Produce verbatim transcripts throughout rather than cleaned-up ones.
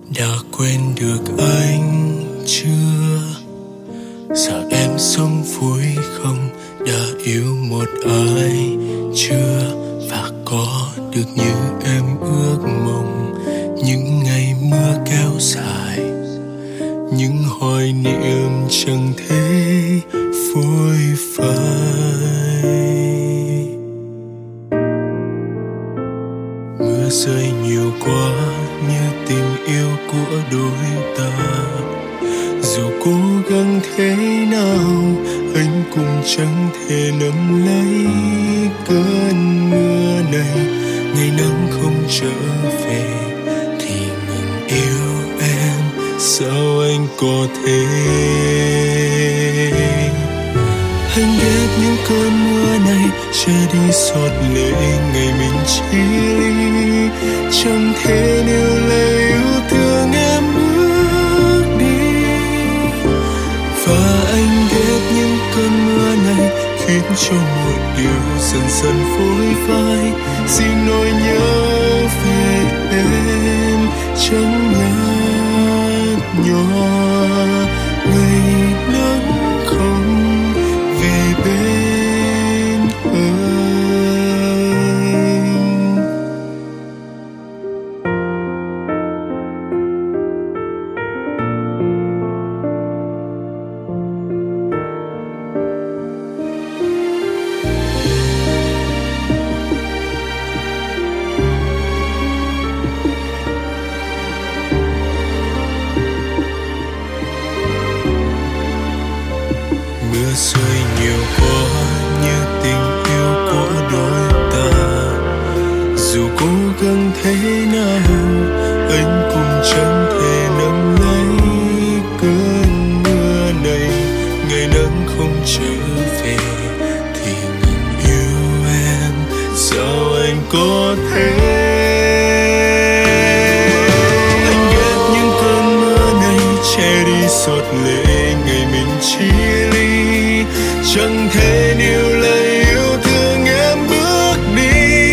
Đã quên được anh chưa? Giờ em sống vui không? Đã yêu một ai chưa? Và có được như em ước mong những ngày mưa kéo dài, những hoài niệm chẳng thể phôi phai. Mưa rơi nhiều quá như tình yêu của đôi ta. Dù cố gắng thế nào, anh cũng chẳng thể nắm lấy cơn mưa này. Ngày nắng không trở về thì ngừng yêu em, sao anh có thể? Anh ghét những cơn mưa này che đi giọt lệ ngày mình chia ly. Chẳng thể níu lấy yêu thương em bước đi. Và anh ghét những cơn mưa này khiến cho mọi điều dần dần phôi phai. Xin nỗi nhớ về em chẳng nhạt nhòa ngày nắng không về bên anh. Mưa rơi nhiều quá như tình yêu của đôi ta. Dù cố gắng thế nào, anh cũng chẳng thể nắm lấy cơn mưa này. Ngày nắng không trở về thì ngừng yêu em, sao anh có thể? Anh ghét những cơn mưa này che đi giọt lệ ngày mình chia ly. Chẳng thể níu lấy yêu thương em bước đi.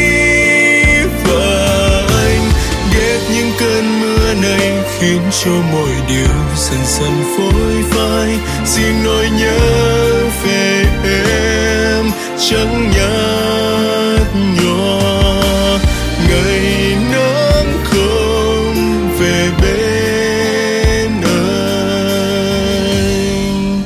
Và anh ghét những cơn mưa này khiến cho mọi điều dần dần phôi phai. Xin nỗi nhớ về em chẳng nhạt nhòa ngày nắng không về bên anh.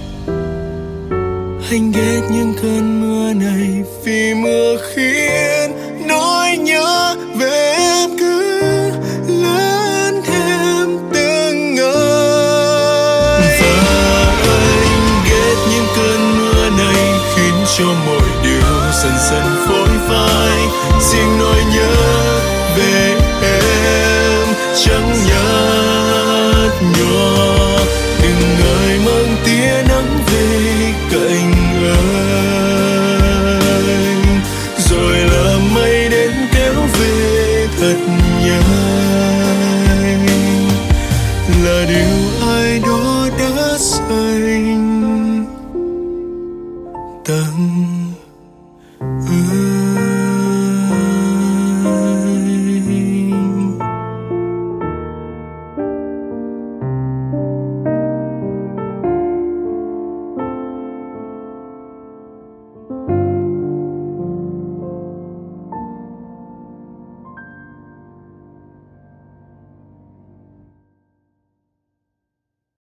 Anh ghét những cơn mưa này vì mưa khiến nỗi nhớ về em cứ lớn thêm từng ngày. Và anh ghét những cơn mưa này khiến cho mọi điều dần dần phôi phai. Xin nỗi nhớ về em chẳng nhạt nhòa. Đừng ngại mang tia nắng về cạnh anh, rồi là mây đến kéo về thật nhanh là điều